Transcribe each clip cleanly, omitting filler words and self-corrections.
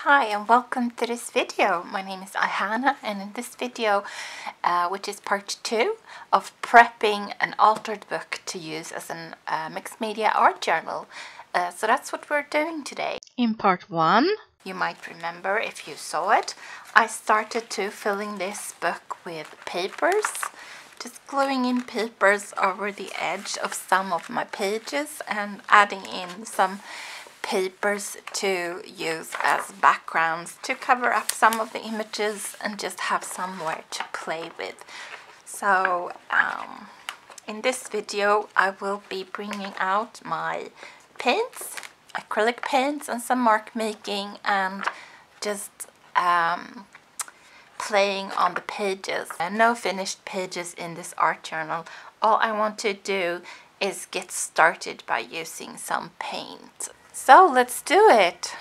Hi and welcome to this video. My name is Ayhana, and in this video, which is part 2 of prepping an altered book to use as a mixed media art journal. So that's what we're doing today. In part 1, you might remember if you saw it, I started to filling this book with papers, just gluing in papers over the edge of some of my pages and adding in some papers to use as backgrounds to cover up some of the images and just have somewhere to play with. So in this video I will be bringing out my paints, acrylic paints and some mark making, and just playing on the pages. No finished pages in this art journal. All I want to do is get started by using some paint. So let's do it!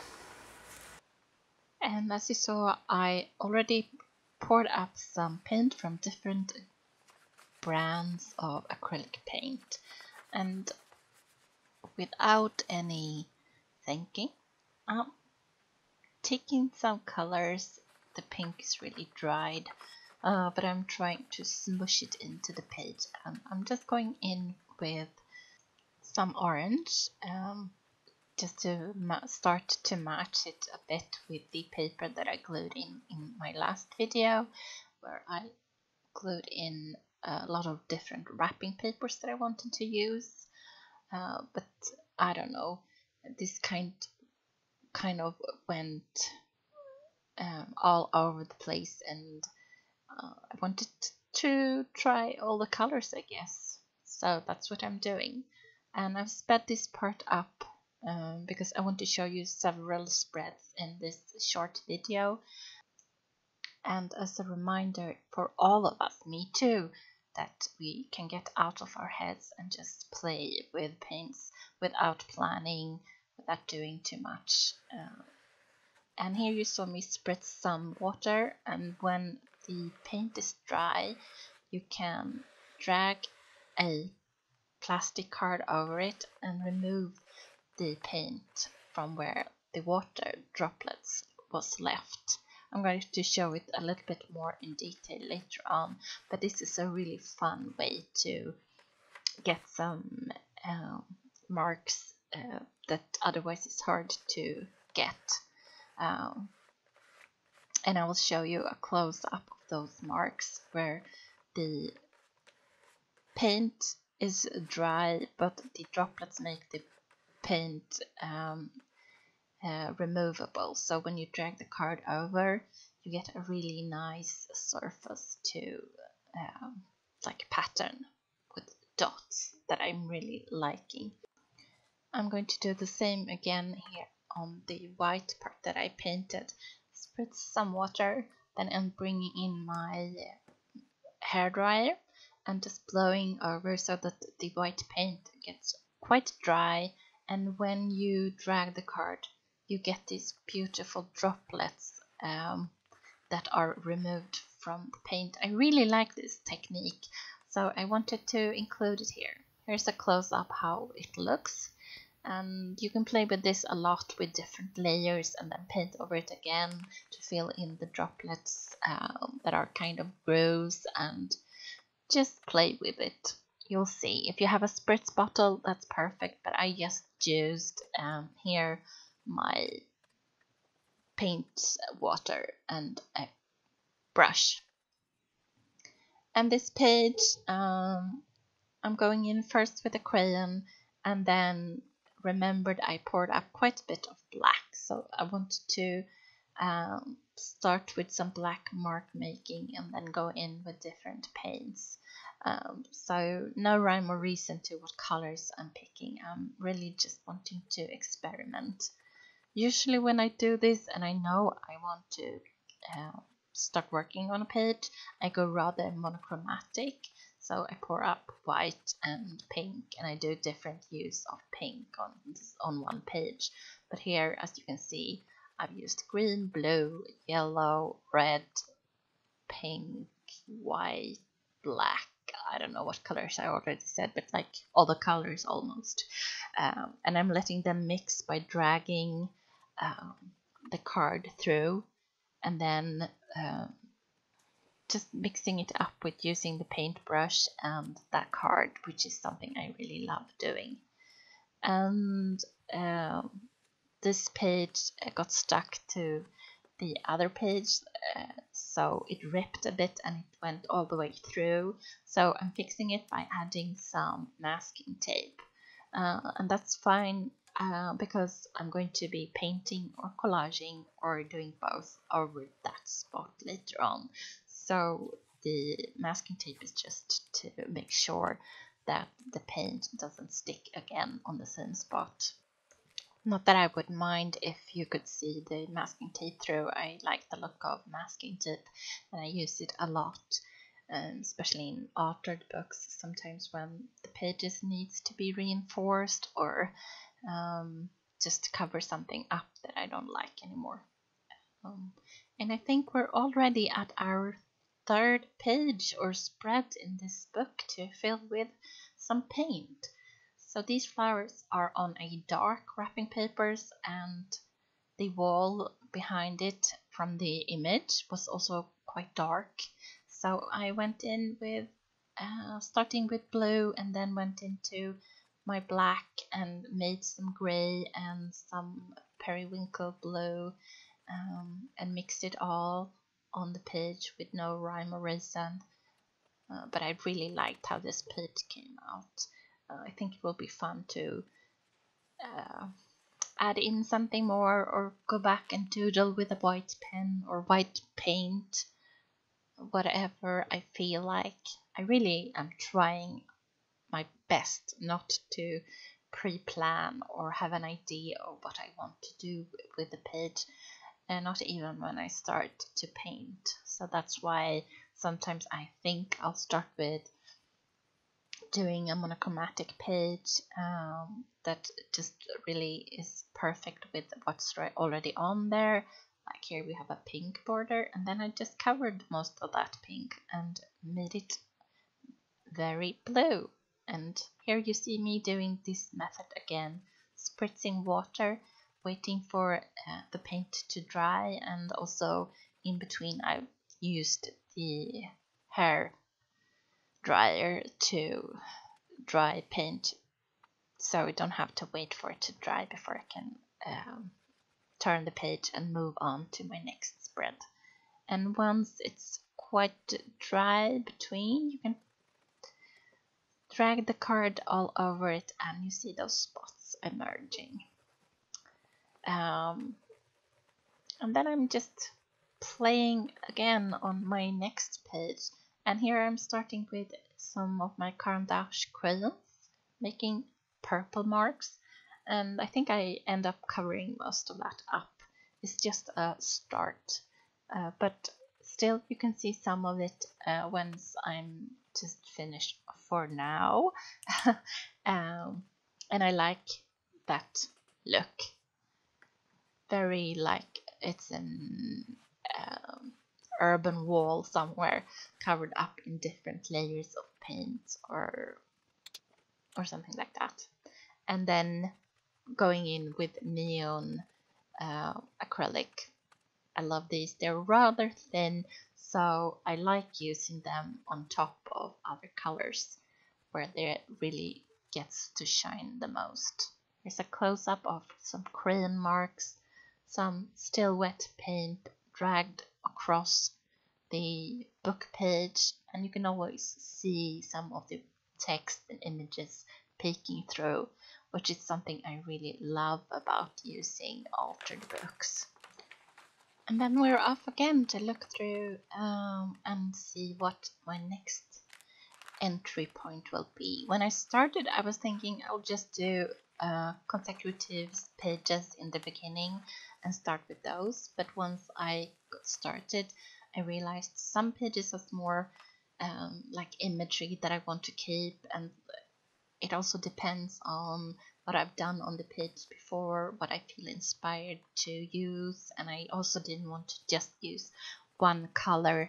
and as you saw, I already poured up some paint from different brands of acrylic paint, and without any thinking, I'm taking some colors. The pink is really dried, but I'm trying to smush it into the page, and I'm just going in with some orange, just to start to match it a bit with the paper that I glued in my last video, where I glued in a lot of different wrapping papers that I wanted to use, but I don't know, this kind of went all over the place, and I wanted to try all the colors, I guess. So that's what I'm doing, and I've sped this part up because I want to show you several spreads in this short video, and as a reminder for all of us, me too, that we can get out of our heads and just play with paints without planning, without doing too much. And here you saw me spritz some water, and when the paint is dry, you can drag a plastic card over it and remove the paint from where the water droplets was left. I'm going to show it a little bit more in detail later on, but this is a really fun way to get some marks that otherwise is hard to get. And I will show you a close-up of those marks where the paint is dry, but the droplets make the paint removable. So when you drag the card over, you get a really nice surface to like a pattern with dots that I'm really liking. I'm going to do the same again here on the white part that I painted. Spritz some water, then I'm bringing in my hairdryer and just blowing over so that the white paint gets quite dry, and when you drag the card you get these beautiful droplets that are removed from the paint. I really like this technique, so I wanted to include it here. Here's a close-up how it looks, and you can play with this a lot with different layers and then paint over it again to fill in the droplets that are kind of gross, and just play with it. You'll see. If you have a spritz bottle, that's perfect, but I just used here my paint water and a brush. And this page, I'm going in first with a crayon, and then remembered I poured up quite a bit of black, so I wanted to start with some black mark making and then go in with different paints. So no rhyme or reason to what colors I'm picking. I'm really just wanting to experiment. Usually when I do this and I know I want to start working on a page, I go rather monochromatic. So I pour up white and pink, and I do different use of pink on one page. But here, as you can see, I've used green, blue, yellow, red, pink, white, black. I don't know what colors I already said, but like all the colors almost. And I'm letting them mix by dragging the card through, and then just mixing it up with using the paintbrush and that card, which is something I really love doing. And this page got stuck to the other page, so it ripped a bit and it went all the way through. So I'm fixing it by adding some masking tape, and that's fine because I'm going to be painting or collaging or doing both over that spot later on. So the masking tape is just to make sure that the paint doesn't stick again on the same spot. Not that I would mind if you could see the masking tape through. I like the look of masking tape and I use it a lot, especially in altered books, sometimes when the pages needs to be reinforced or just to cover something up that I don't like anymore. And I think we're already at our third page or spread in this book to fill with some paint. So these flowers are on a dark wrapping papers, and the wall behind it from the image was also quite dark. So I went in with starting with blue and then went into my black and made some gray and some periwinkle blue, and mixed it all on the page with no rhyme or reason. But I really liked how this page came out. I think it will be fun to add in something more or go back and doodle with a white pen or white paint, whatever I feel like. I really am trying my best not to pre-plan or have an idea of what I want to do with the page, and not even when I start to paint. So that's why sometimes I think I'll start with doing a monochromatic page that just really is perfect with what's already on there. Like here we have a pink border, and then I just covered most of that pink and made it very blue. And here you see me doing this method again, spritzing water, waiting for the paint to dry, and also in between I've used the hair dryer to dry paint, so I don't have to wait for it to dry before I can turn the page and move on to my next spread. And once it's quite dry between, you can drag the card all over it and you see those spots emerging. And then I'm just playing again on my next page, and here I'm starting with some of my Caran d'Ache crayons, making purple marks, and I think I end up covering most of that up. It's just a start, but still you can see some of it once I'm just finished for now. And I like that look, very like it's an urban wall somewhere covered up in different layers of paint or something like that. And then going in with neon acrylic. I love these. They're rather thin, so I like using them on top of other colors where they really gets to shine the most. Here's a close-up of some crayon marks, some still wet paint dragged across the book page, and you can always see some of the text and images peeking through, which is something I really love about using altered books. And then we're off again to look through and see what my next entry point will be. When I started, I was thinking I'll just do consecutive pages in the beginning and start with those, but once I got started I realized some pages have more like imagery that I want to keep, and it also depends on what I've done on the page before, what I feel inspired to use, and I also didn't want to just use one color,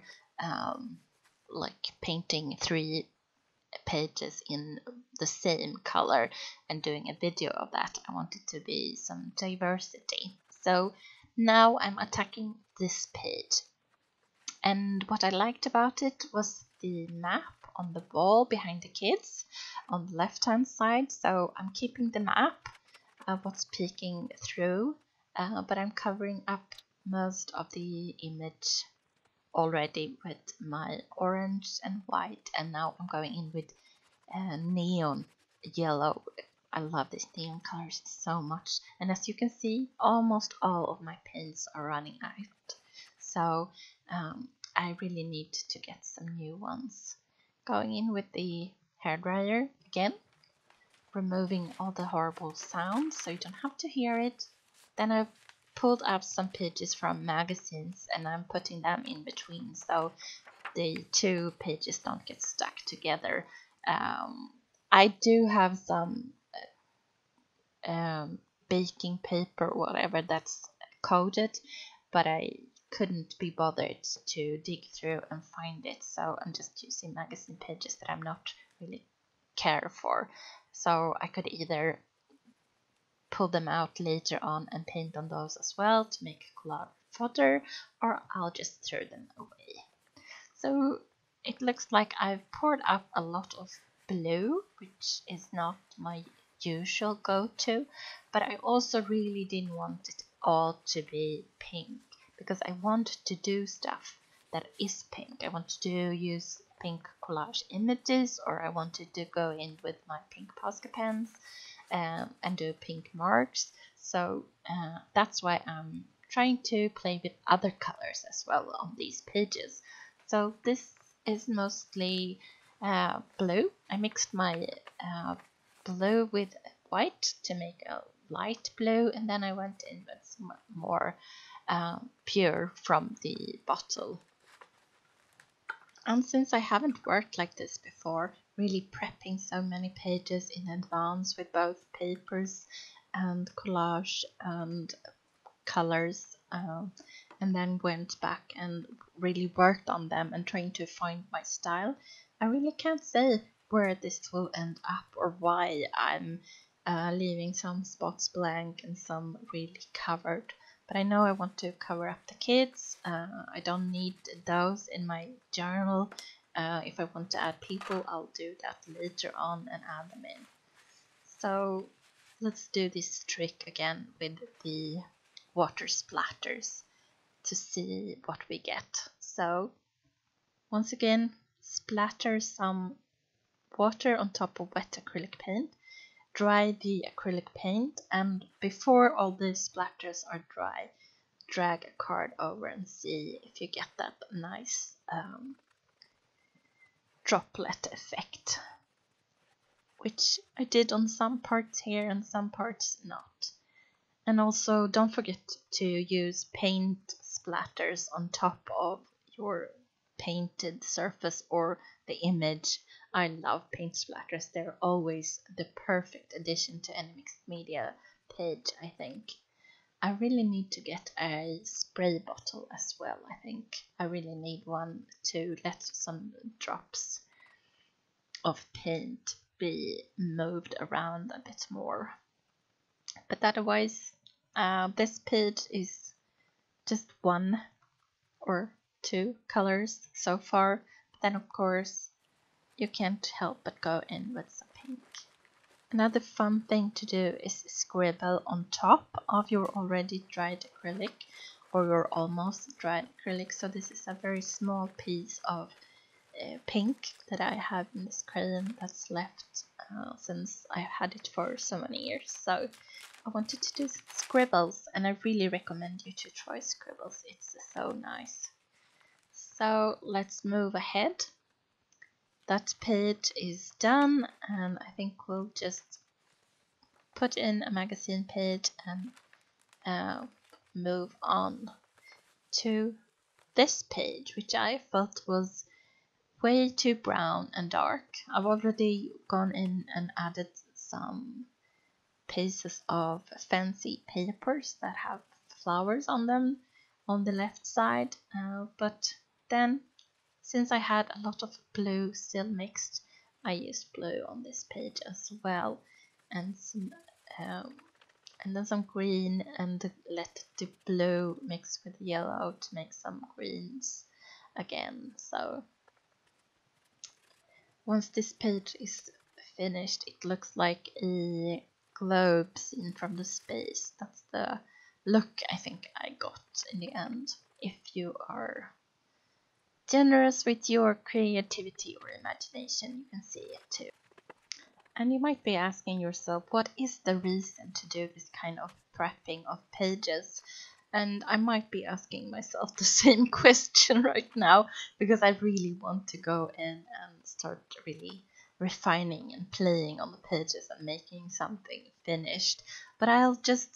like painting 3 pages in the same color and doing a video of that. I wanted to be some diversity. So Now I'm attacking this page. And what I liked about it was the map on the wall behind the kids on the left hand side. So I'm keeping the map of what's peeking through, but I'm covering up most of the image already with my orange and white, and now I'm going in with neon yellow. I love these neon colors so much, and as you can see, almost all of my paints are running out, so I really need to get some new ones. Going in with the hairdryer again, removing all the horrible sounds so you don't have to hear it. Then I've pulled out some pages from magazines and I'm putting them in between so the two pages don't get stuck together. I do have some baking paper or whatever that's coded, but I couldn't be bothered to dig through and find it, so I'm just using magazine pages that I'm not really care for. So I could either pull them out later on and paint on those as well to make collage fodder, or I'll just throw them away. So it looks like I've poured up a lot of blue, which is not my usual go-to, but I also really didn't want it all to be pink because I want to do stuff that is pink. I wanted to use pink collage images, or I wanted to go in with my pink Posca pens and do pink marks. So that's why I'm trying to play with other colors as well on these pages. So this is mostly blue. I mixed my blue with white to make a light blue, and then I went in with some more pure from the bottle. And since I haven't worked like this before, really prepping so many pages in advance with both papers and collage and colors, and then went back and really worked on them and trying to find my style, I really can't say where this will end up or why I'm leaving some spots blank and some really covered. But I know I want to cover up the kids. I don't need those in my journal. If I want to add people, I'll do that later on and add them in. So let's do this trick again with the water splatters to see what we get. So once again, splatter some water on top of wet acrylic paint. Dry the acrylic paint, and before all the splatters are dry, drag a card over and see if you get that nice droplet effect, which I did on some parts here and some parts not. And also don't forget to use paint splatters on top of your painted surface or the image. I love paint splatters. They're always the perfect addition to any mixed media page, I think. I really need to get a spray bottle as well. I think I really need one to let some drops of paint be moved around a bit more. But otherwise, this page is just one or two colors so far. But then of course you can't help but go in with some pink. Another fun thing to do is scribble on top of your already dried acrylic or your almost dried acrylic. So this is a very small piece of pink that I have in this crayon that's left since I've had it for so many years. So I wanted to do scribbles, and I really recommend you to try scribbles. It's so nice. So let's move ahead. That page is done, and I think we'll just put in a magazine page and move on to this page, which I felt was way too brown and dark. I've already gone in and added some pieces of fancy papers that have flowers on them on the left side, but then since I had a lot of blue still mixed, I used blue on this page as well, and some and then some green, and let the blue mix with yellow to make some greens again. So once this page is finished, it looks like a globe seen from the space. That's the look I think I got in the end. If you are generous with your creativity or imagination, you can see it too. And you might be asking yourself, what is the reason to do this kind of prepping of pages? And I might be asking myself the same question right now, because I really want to go in and start really refining and playing on the pages and making something finished. But I'll just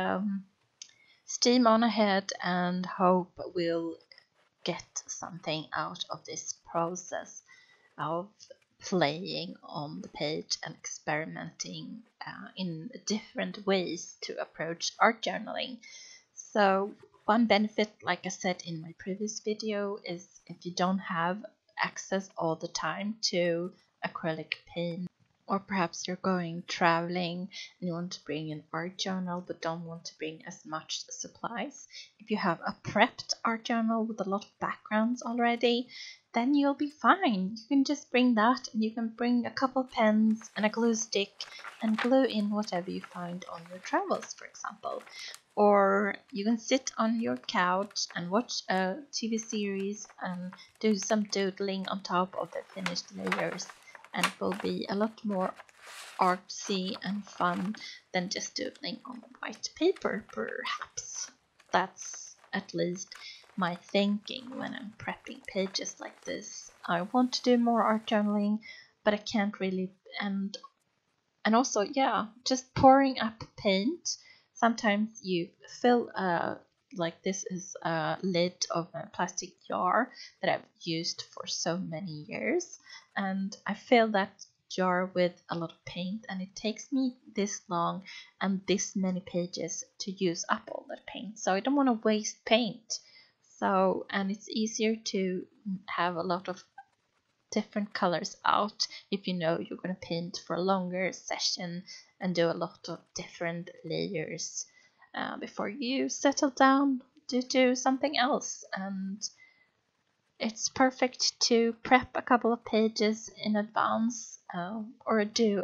steam on ahead and hope we'll get something out of this process of playing on the page and experimenting in different ways to approach art journaling. So one benefit, like I said in my previous video, is if you don't have access all the time to acrylic paint, or perhaps you're going traveling and you want to bring an art journal but don't want to bring as much supplies. If you have a prepped art journal with a lot of backgrounds already, then you'll be fine. You can just bring that, and you can bring a couple pens and a glue stick and glue in whatever you find on your travels, for example. Or you can sit on your couch and watch a TV series and do some doodling on top of the finished layers, and it will be a lot more artsy and fun than just doodling on white paper, perhaps. That's at least my thinking when I'm prepping pages like this. I want to do more art journaling, but I can't really, and also, yeah, just pouring up paint. Sometimes you fill like this is a lid of a plastic jar that I've used for so many years, and I fill that jar with a lot of paint, and it takes me this long and this many pages to use up all that paint, so I don't want to waste paint. So, and it's easier to have a lot of different colors out if you know you're going to paint for a longer session and do a lot of different layers before you settle down to do something else. And it's perfect to prep a couple of pages in advance, or do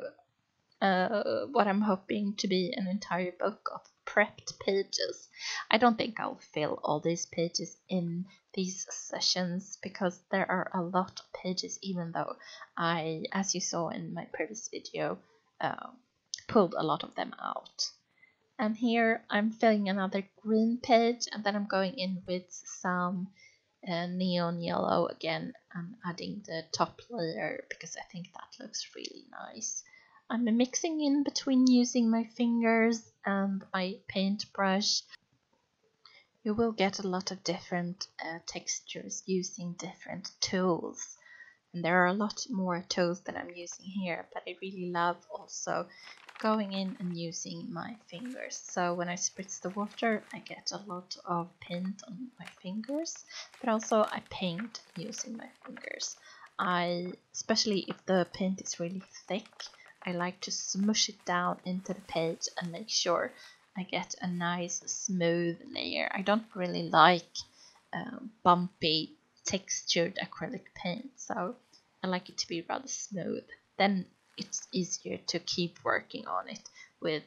what I'm hoping to be an entire book of prepped pages. I don't think I'll fill all these pages in these sessions, because there are a lot of pages, even though I, as you saw in my previous video, pulled a lot of them out. And here I'm filling another green page, and then I'm going in with some neon yellow again and adding the top layer, because I think that looks really nice. I'm mixing in between using my fingers and my paintbrush. You will get a lot of different textures using different tools. And there are a lot more tools that I'm using here, but I really love also going in and using my fingers. So when I spritz the water, I get a lot of paint on my fingers, but also I paint using my fingers. Especially if the paint is really thick, I like to smush it down into the page and make sure I get a nice smooth layer. I don't really like bumpy textured acrylic paint, so I like it to be rather smooth. Then it's easier to keep working on it with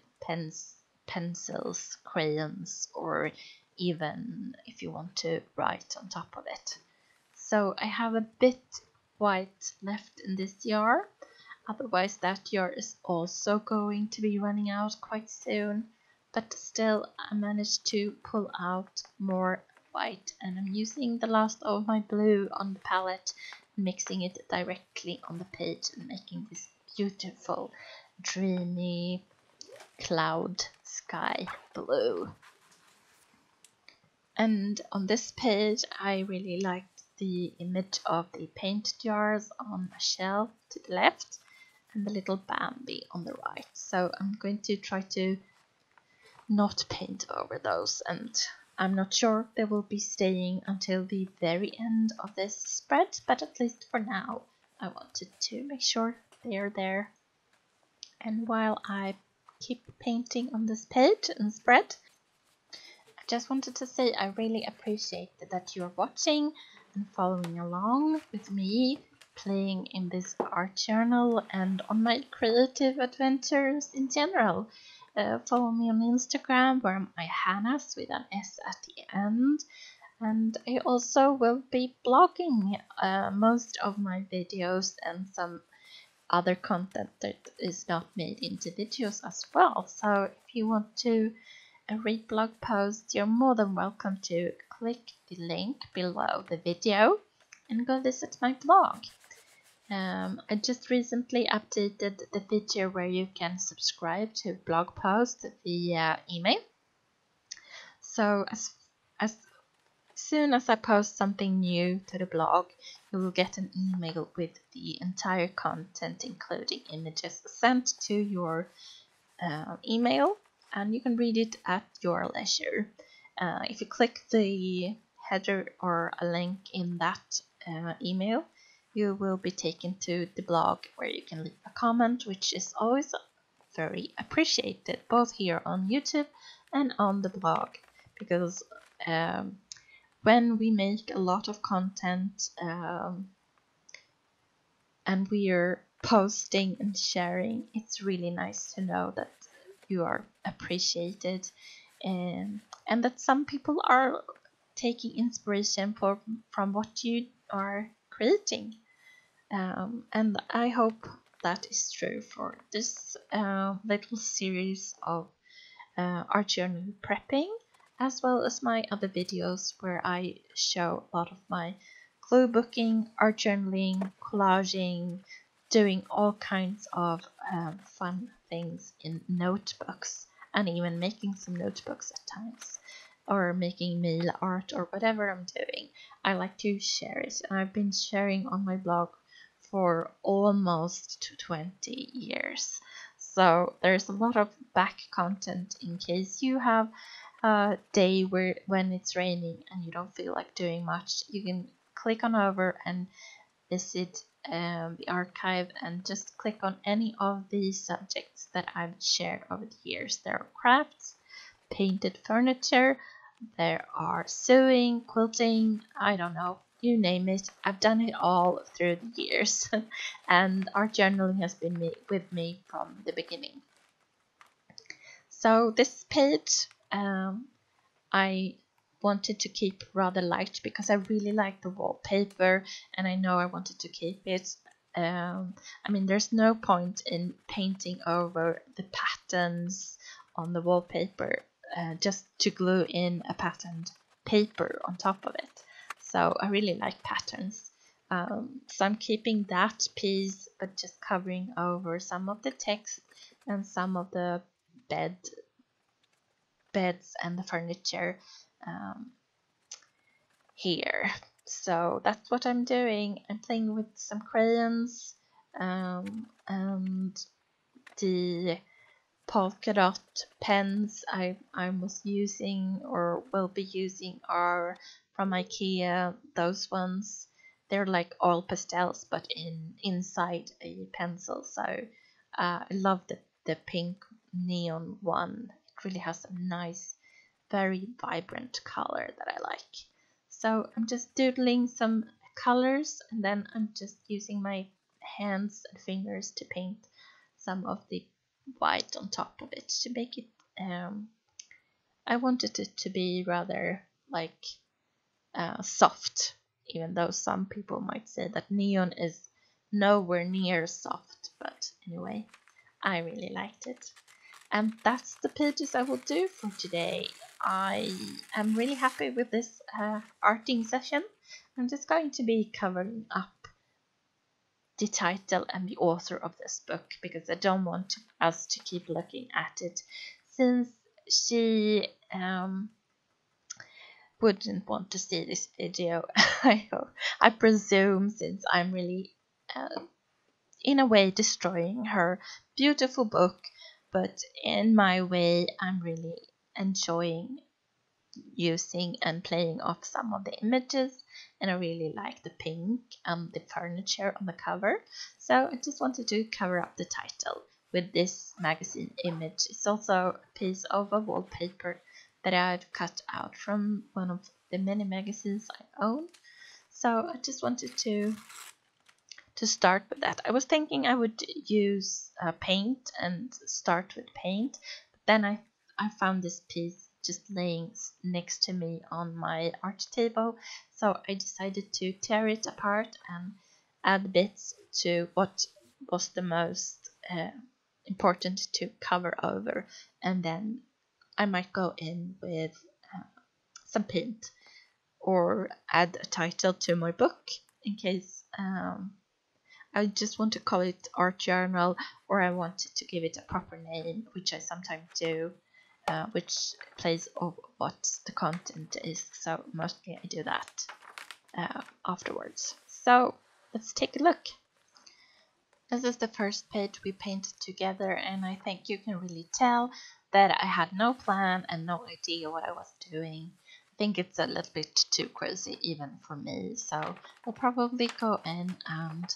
pencils, crayons, or even if you want to write on top of it. So I have a bit white left in this jar, otherwise that jar is also going to be running out quite soon, but still I managed to pull out more white, and I'm using the last of my blue on the palette, mixing it directly on the page and making this beautiful dreamy cloud sky blue. And on this page I really liked the image of the paint jars on a shelf to the left and the little Bambi on the right, so I'm going to try to not paint over those, and I'm not sure they will be staying until the very end of this spread, but at least for now I wanted to make sure they are there. And while I keep painting on this page and spread. I just wanted to say I really appreciate that you're watching and following along with me playing in this art journal and on my creative adventures in general. Follow me on Instagram where I'm Hannas with an S at the end. And I also will be blogging most of my videos and some other content that is not made into videos as well. So if you want to read blog posts, you're more than welcome to click the link below the video and go visit my blog. I just recently updated the feature where you can subscribe to blog posts via email. So as soon as I post something new to the blog, you will get an email with the entire content, including images, sent to your email, and you can read it at your leisure. If you click the header or a link in that email, you will be taken to the blog where you can leave a comment, which is always very appreciated, both here on YouTube and on the blog, because when we make a lot of content and we are posting and sharing, it's really nice to know that you are appreciated and that some people are taking inspiration from what you are creating. And I hope that is true for this little series of art journal prepping, as well as my other videos where I show a lot of my glue booking, art journaling, collaging, doing all kinds of fun things in notebooks, and even making some notebooks at times, or making mail art or whatever I'm doing. I like to share it, and I've been sharing on my blog for almost 20 years. So there's a lot of back content in case you have a day when it's raining and you don't feel like doing much. You can click on over and visit the archive and just click on any of these subjects that I've shared over the years. There are crafts, painted furniture, there are sewing, quilting, I don't know, you name it. I've done it all through the years and art journaling has been with me from the beginning. So this page I wanted to keep rather light because I really like the wallpaper and I know I wanted to keep it. I mean, there's no point in painting over the patterns on the wallpaper just to glue in a patterned paper on top of it. So I really like patterns. So I'm keeping that piece but just covering over some of the text and some of the beds and the furniture here. So that's what I'm doing. I'm playing with some crayons and the polka dot pens I was using or will be using are from IKEA. Those ones, they're like oil pastels but inside a pencil. So I love the pink neon one. It really has a nice, very vibrant color that I like. So I'm just doodling some colors and then I'm just using my hands and fingers to paint some of the white on top of it to make it I wanted it to be rather like soft, even though some people might say that neon is nowhere near soft, but anyway, I really liked it. And that's the pages I will do for today. I am really happy with this arting session. I'm just going to be covering up the title and the author of this book because I don't want us to keep looking at it, since she wouldn't want to see this video. I presume, since I'm really in a way destroying her beautiful book, but in my way I'm really enjoying using and playing off some of the images, and I really like the pink and the furniture on the cover, so I just wanted to cover up the title. with this magazine image. It's also a piece of a wallpaper that I've cut out from one of the many magazines I own. So I just wanted to start with that. I was thinking I would use paint and start with paint, but then I found this piece just laying next to me on my art table, so I decided to tear it apart and add bits to what was the most important to cover over, and then I might go in with some paint or add a title to my book in case I just want to call it art journal, or I wanted to give it a proper name, which I sometimes do, which plays of what the content is. So mostly I do that afterwards. So let's take a look. This is the first page we painted together, and I think you can really tell that I had no plan and no idea what I was doing. I think it's a little bit too crazy even for me, so I'll probably go in and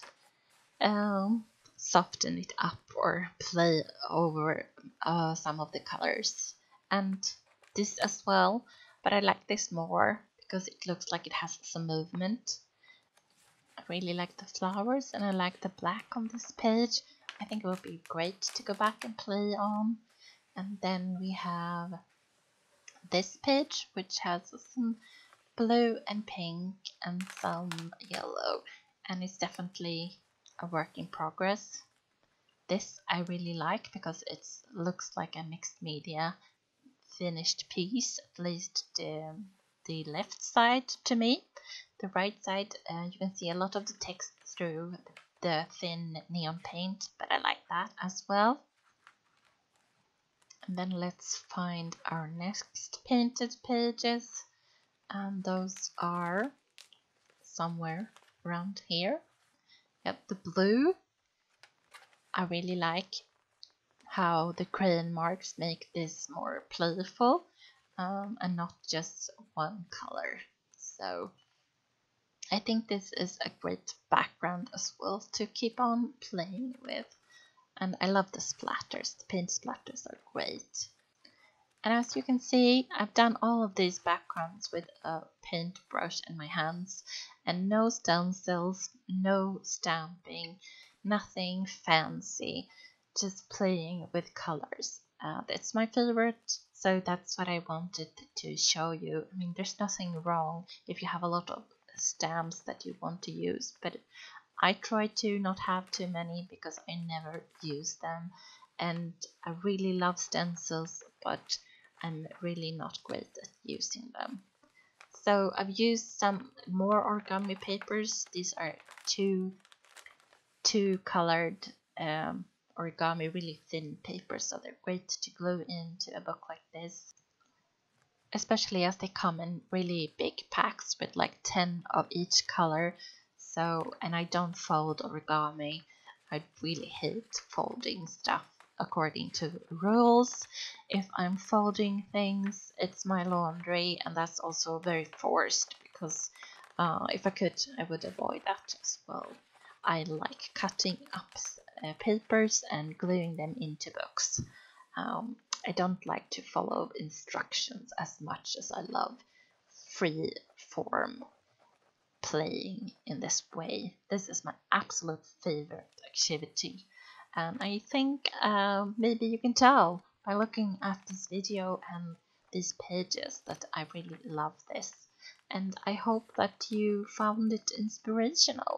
soften it up or play over some of the colors, and this as well, but I like this more because it looks like it has some movement. I really like the flowers and I like the black on this page. I think it would be great to go back and play on. And then we have this page, which has some blue and pink and some yellow, and it's definitely a work in progress. This I really like because it looks like a mixed media finished piece, at least the left side to me. The right side, you can see a lot of the text through the thin neon paint, but I like that as well. And then let's find our next painted pages, and those are somewhere around here. Yep, the blue. I really like how the crayon marks make this more playful and not just one color. So I think this is a great background as well to keep on playing with. And I love the splatters. The paint splatters are great. And as you can see, I've done all of these backgrounds with a paintbrush in my hands, and no stencils, no stamping, nothing fancy, just playing with colors. That's my favorite, so that's what I wanted to show you. I mean, there's nothing wrong if you have a lot of stamps that you want to use, but I try to not have too many because I never use them, and I really love stencils, but I'm really not great at using them. So I've used some more origami papers. These are two colored origami, really thin papers, so they're great to glue into a book like this, especially as they come in really big packs with like 10 of each color. So, and I don't fold origami. I really hate folding stuff according to rules. If I'm folding things, it's my laundry, and that's also very forced because if I could, I would avoid that as well. I like cutting up papers and gluing them into books. I don't like to follow instructions as much as I love free form playing in this way. This is my absolute favorite activity, and I think maybe you can tell by looking at this video and these pages that I really love this, and I hope that you found it inspirational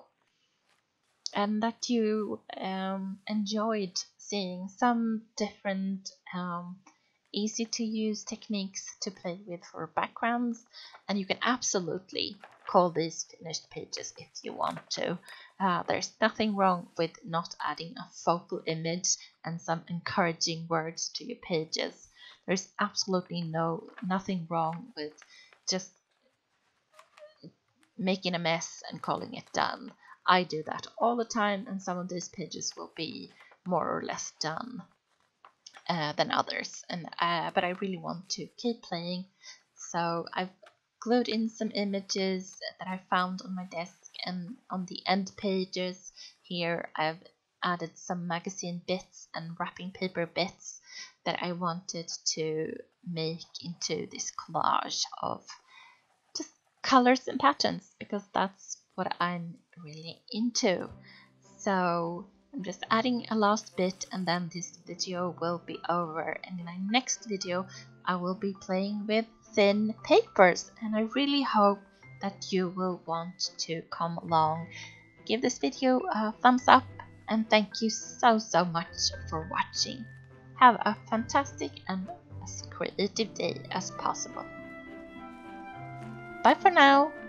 and that you enjoyed seeing some different easy to use techniques to play with for backgrounds. And you can absolutely call these finished pages if you want to. There's nothing wrong with not adding a focal image and some encouraging words to your pages. There's absolutely nothing wrong with just making a mess and calling it done. I do that all the time, and some of these pages will be more or less done than others. And but I really want to keep playing, so I've glued in some images that I found on my desk, and on the end pages here I've added some magazine bits and wrapping paper bits that I wanted to make into this collage of just colors and patterns, because that's what I'm really into. So I'm just adding a last bit and then this video will be over, and in my next video I will be playing with thin papers, and I really hope that you will want to come along. Give this video a thumbs up, and thank you so much for watching. Have a fantastic and as creative day as possible. Bye for now.